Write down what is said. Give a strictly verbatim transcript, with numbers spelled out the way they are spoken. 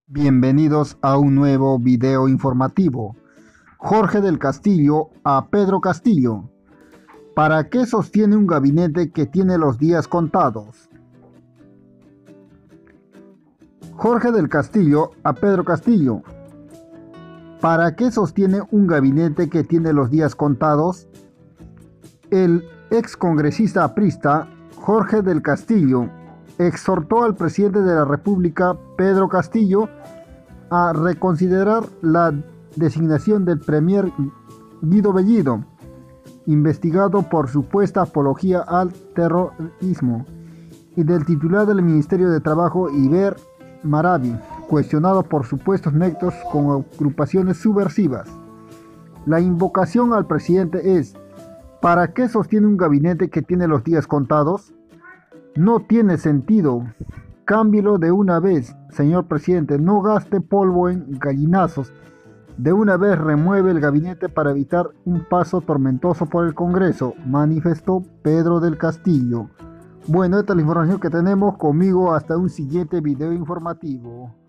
Bienvenidos a un nuevo video informativo. Jorge del Castillo a Pedro Castillo. ¿Para qué sostiene un gabinete que tiene los días contados? Jorge del Castillo a Pedro Castillo. ¿Para qué sostiene un gabinete que tiene los días contados? El excongresista aprista Jorge del Castillo exhortó al presidente de la República, Pedro Castillo, a reconsiderar la designación del premier Guido Bellido, investigado por supuesta apología al terrorismo, y del titular del Ministerio de Trabajo, Iber Maraví, cuestionado por supuestos nexos con agrupaciones subversivas. La invocación al presidente es: ¿para qué sostiene un gabinete que tiene los días contados? No tiene sentido. Cámbielo de una vez, señor presidente. No gaste polvo en gallinazos. De una vez remueve el gabinete para evitar un paso tormentoso por el Congreso, manifestó Pedro del Castillo. Bueno, esta es la información que tenemos. Conmigo hasta un siguiente video informativo.